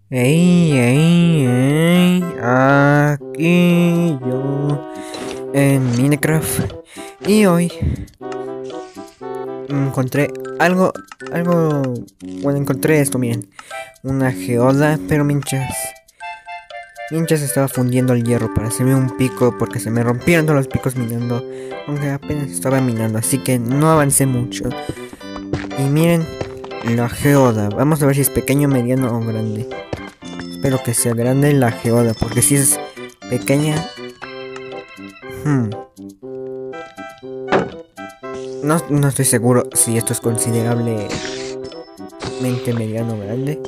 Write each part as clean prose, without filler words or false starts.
Ey, ey, ey, aquí yo en Minecraft y hoy encontré algo, bueno, encontré esto, miren, una geoda, pero mientras estaba fundiendo el hierro para hacerme un pico porque se me rompieron todos los picos minando, aunque apenas estaba minando, así que no avancé mucho. Y miren la geoda, vamos a ver si es pequeño, mediano o grande. Espero que sea grande la geoda, porque si es pequeña... No estoy seguro si esto es considerablemente mediano o grande.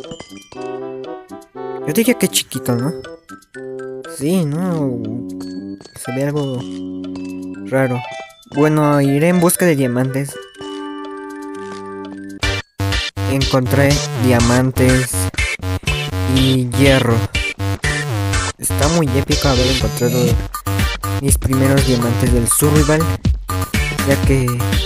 Yo diría que chiquito, ¿no? Sí, no... Se ve algo raro. Bueno, iré en busca de diamantes. Encontré diamantes y hierro. Está muy épico haber encontrado mis primeros diamantes del survival, ya que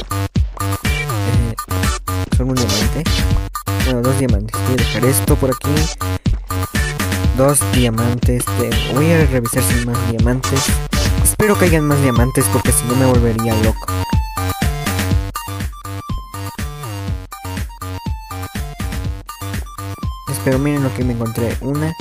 son un diamante. Bueno, dos diamantes. Voy a dejar esto por aquí. Dos diamantes. Voy a revisar si hay más diamantes. Espero que hayan más diamantes porque si no me volvería loco. Pero miren lo que me encontré. Una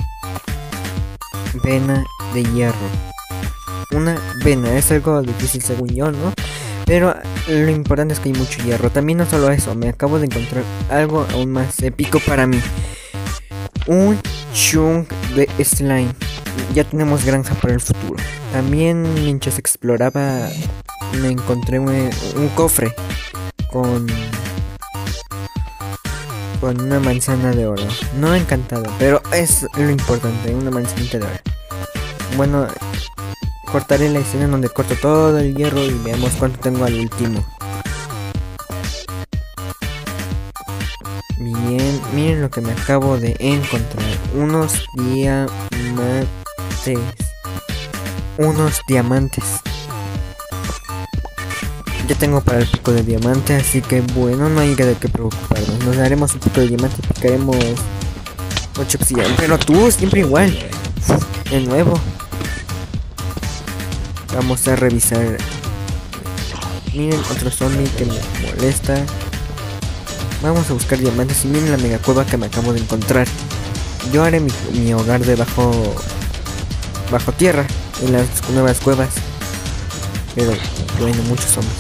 vena de hierro. Una vena. Es algo difícil según yo, ¿no? Pero lo importante es que hay mucho hierro. También no solo eso. Me acabo de encontrar algo aún más épico para mí. Un chunk de slime. Ya tenemos granja para el futuro. También mientras exploraba me encontré un cofre con una manzana de oro. No encantada, pero es lo importante, una manzanita de oro. Bueno, cortaré la escena donde corto todo el hierro y veamos cuánto tengo al último. Bien, miren lo que me acabo de encontrar. Unos diamantes. Ya tengo para el pico de diamante, así que bueno, no hay de qué preocuparnos. Nos daremos un pico de diamante y picaremos 8 obsidiana. Pero tú, siempre igual. De nuevo. Vamos a revisar. Miren, otro zombie que me molesta. Vamos a buscar diamantes y miren la mega cueva que me acabo de encontrar. Yo haré mi hogar bajo tierra, en las nuevas cuevas. Pero bueno, muchos zombies.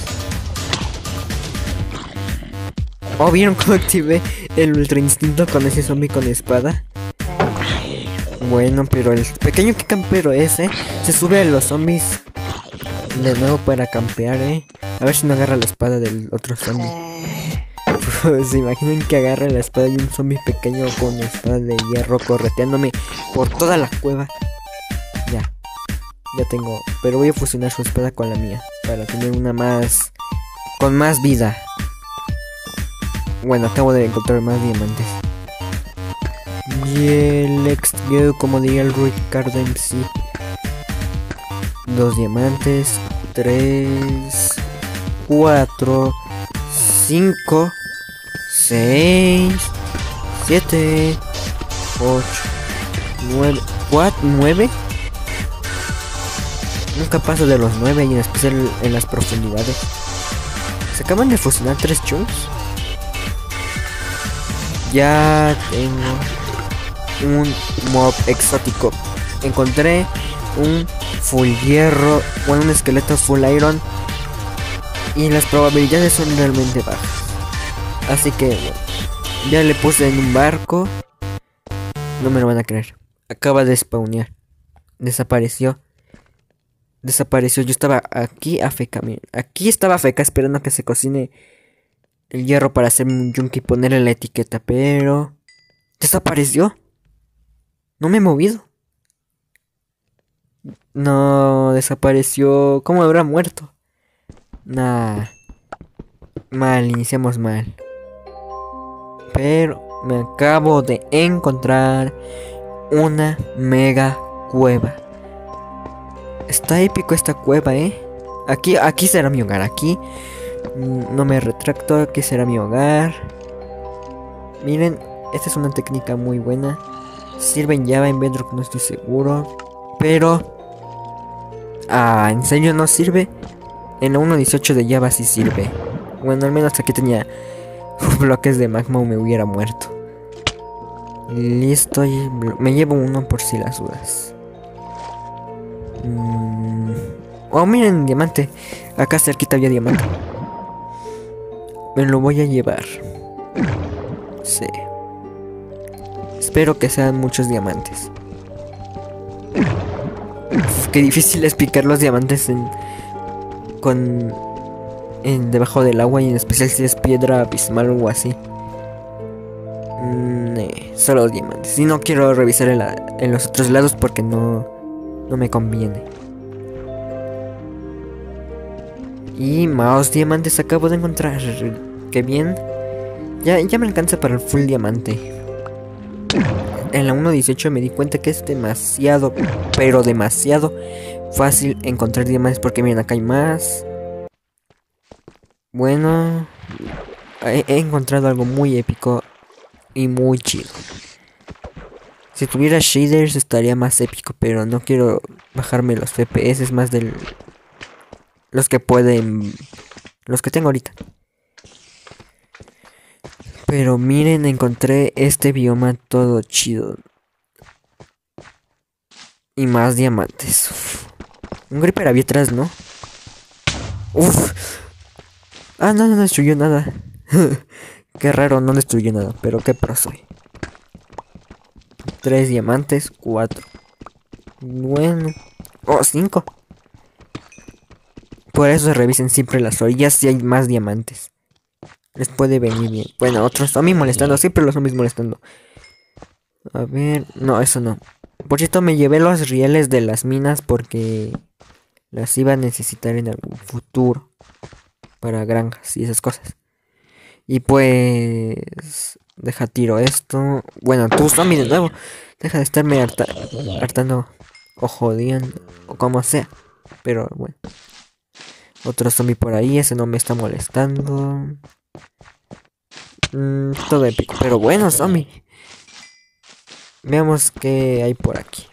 Oh, ¿vieron cómo activé el ultra instinto con ese zombie con espada? Bueno, pero el pequeño que campero ese se sube a los zombies de nuevo para campear, A ver si no agarra la espada del otro zombie. ¿Se imaginan que agarra la espada y un zombie pequeño con espada de hierro correteándome por toda la cueva? Ya tengo, pero voy a fusionar su espada con la mía para tener una más con más vida. Bueno, acabo de encontrar más diamantes. Y let's go, como diría el Ricardo MC. 2 diamantes, 3, 4, 5, 6, 7, 8, 9, 9. Nunca paso de los 9 y en especial en las profundidades. Se acaban de fusionar 3 chunks. Ya tengo un mob exótico. Encontré un full hierro, bueno, un esqueleto full iron. Y las probabilidades son realmente bajas. Así que bueno, ya le puse en un barco. No me lo van a creer. Acaba de spawnear. Desapareció, yo estaba aquí a feca, miren. Aquí estaba a feca esperando a que se cocine el hierro para hacerme un yunque y ponerle la etiqueta, pero desapareció. No me he movido. No, desapareció. ¿Cómo habrá muerto? Nah. Mal, iniciamos mal. Pero me acabo de encontrar una mega cueva. Está épico esta cueva, Aquí será mi hogar. Aquí no me retracto. Aquí será mi hogar. Miren, esta es una técnica muy buena. sirve en Java, en Bedrock no estoy seguro. Pero... ¿en serio no sirve? En la 1.18 de Java sí sirve. Bueno, al menos aquí tenía bloques de magma o me hubiera muerto. Listo, y me llevo uno por si las dudas. Oh, miren, diamante. Acá cerquita había diamante. Me lo voy a llevar. Sí. Espero que sean muchos diamantes. Uf, qué difícil es picar los diamantes debajo del agua, y en especial si es piedra abismal o algo así. Solo diamantes. Y no quiero revisar en los otros lados porque no me conviene. Y más diamantes acabo de encontrar. Qué bien. Ya me alcanza para el full diamante. En la 1.18 me di cuenta que es demasiado, pero demasiado fácil encontrar diamantes, porque miren, acá hay más. Bueno, he encontrado algo muy épico y muy chido. Si tuviera shaders estaría más épico, pero no quiero bajarme los FPS más de los que tengo ahorita. Pero miren, encontré este bioma todo chido. Y más diamantes. Uf. Un creeper había atrás, ¿no? Uf. No destruyó nada. Qué raro, no destruyó nada. Pero qué pro soy. 3 diamantes, 4. Bueno. 5. Por eso revisen siempre las orillas si hay más diamantes. Les puede venir bien. Bueno, otros zombies molestando. Siempre los zombies molestando. A ver. No, eso no. Por cierto, me llevé los rieles de las minas porque las iba a necesitar en algún futuro. Para granjas y esas cosas. Y pues... Deja tiro esto. Bueno, tú zombie de nuevo. Deja de estarme hartando o jodiendo. O como sea. Pero bueno. Otro zombie por ahí. Ese no me está molestando. Todo épico. Pero bueno, zombie. Veamos qué hay por aquí.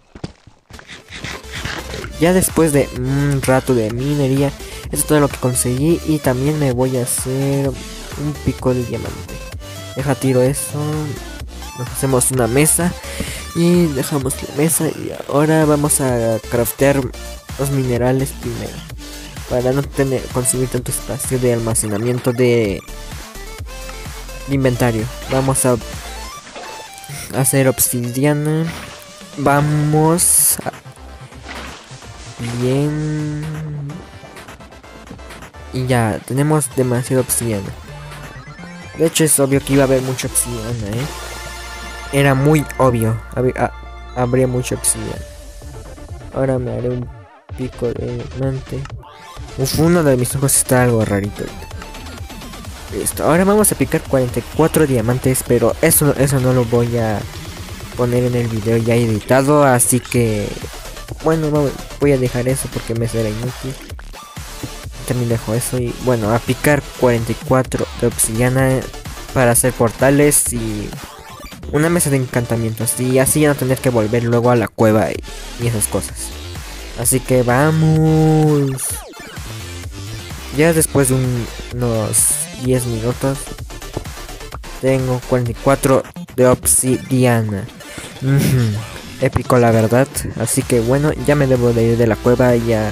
Ya después de un rato de minería, esto es todo lo que conseguí. Y también me voy a hacer un pico de diamante. Deja tiro eso. Nos hacemos una mesa. Y dejamos la mesa. Y ahora vamos a craftear los minerales primero. Para no consumir tanto espacio de almacenamiento de inventario. Vamos a hacer obsidiana. Vamos a... Bien. Y ya, tenemos demasiada obsidiana. De hecho es obvio que iba a haber mucha obsidiana, Era muy obvio. Habría mucha obsidiana. Ahora me haré un pico de diamante. Uno de mis ojos está algo rarito ahorita. Listo, ahora vamos a picar 44 diamantes, pero eso no lo voy a poner en el video ya editado, así que bueno, voy a dejar eso porque me será inútil. También dejo eso y bueno, a picar 44 de obsidiana para hacer portales y una mesa de encantamientos, y así ya no tener que volver luego a la cueva y esas cosas. Así que vamos. Ya después de unos 10 minutos tengo 44 de obsidiana. Épico la verdad. Así que bueno, ya me debo de ir de la cueva. Ya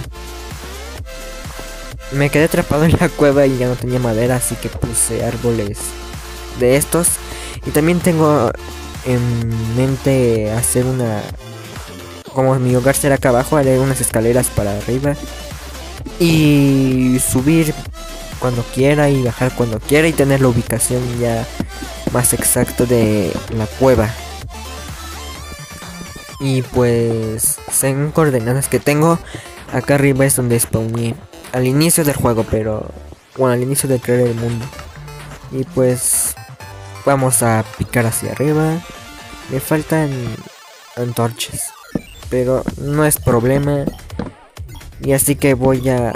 me quedé atrapado en la cueva y ya no tenía madera, así que puse árboles de estos. Y también tengo en mente hacer una... Como mi hogar será acá abajo, haré unas escaleras para arriba. Y subir cuando quiera y bajar cuando quiera, y tener la ubicación ya más exacta de la cueva. Y pues según coordenadas que tengo, acá arriba es donde spawné al inicio del juego, pero bueno, al inicio de crear el mundo. Y pues vamos a picar hacia arriba. Me faltan antorchas, pero no es problema. Y así que voy a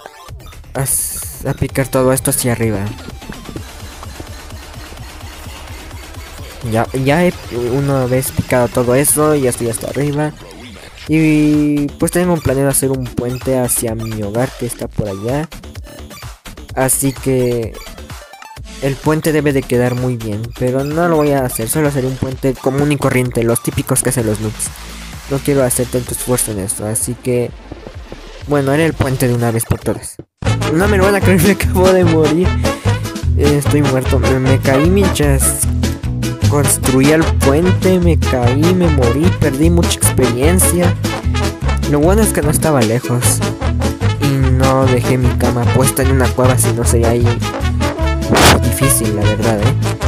picar todo esto hacia arriba. Ya he una vez picado todo eso y ya estoy hasta arriba. Y pues tengo planeado hacer un puente hacia mi hogar que está por allá. Así que el puente debe de quedar muy bien, pero no lo voy a hacer, solo haré un puente común y corriente, los típicos que hacen los noobs. No quiero hacer tanto esfuerzo en esto, así que bueno, haré el puente de una vez por todas. No me lo van a creer, me acabo de morir. Estoy muerto, me caí mientras construía el puente, me caí, me morí, perdí mucha experiencia. Lo bueno es que no estaba lejos y no dejé mi cama puesta en una cueva, si no sería ahí difícil, la verdad,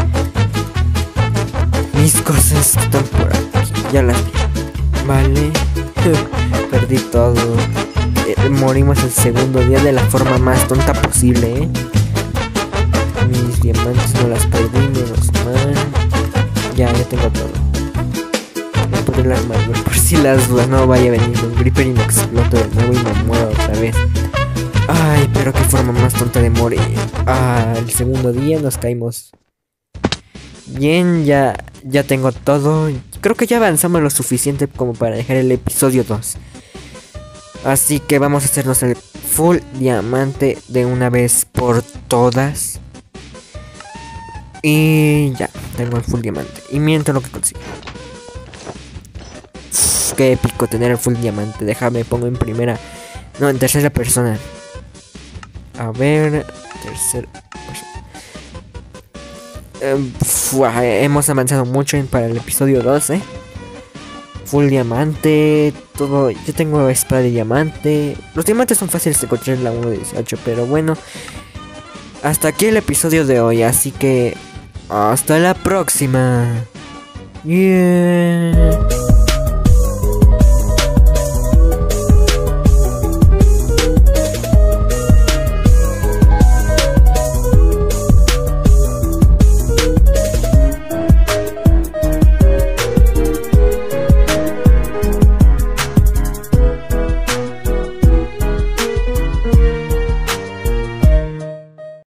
Mis cosas están por aquí, ya las vi. Vale, perdí todo. Morimos el segundo día de la forma más tonta posible, Mis diamantes no las perdí, menos mal. Ya tengo todo. Voy a poner la armadura por si las dudas, no vaya a venir un creeper y me exploto de nuevo y me muero otra vez. Ay, pero qué forma más tonta de morir. El segundo día nos caímos. Bien, ya tengo todo. Creo que ya avanzamos lo suficiente como para dejar el episodio 2. Así que vamos a hacernos el full diamante de una vez por todas. Y ya, tengo el full diamante. Y miento lo que consigo. Qué épico tener el full diamante. Déjame, pongo en primera. No, en tercera persona. A ver, tercera persona. Hemos avanzado mucho para el episodio 2, Full diamante, todo. Yo tengo espada de diamante. Los diamantes son fáciles de encontrar en la 1.18, pero bueno. Hasta aquí el episodio de hoy, así que hasta la próxima. Yeah.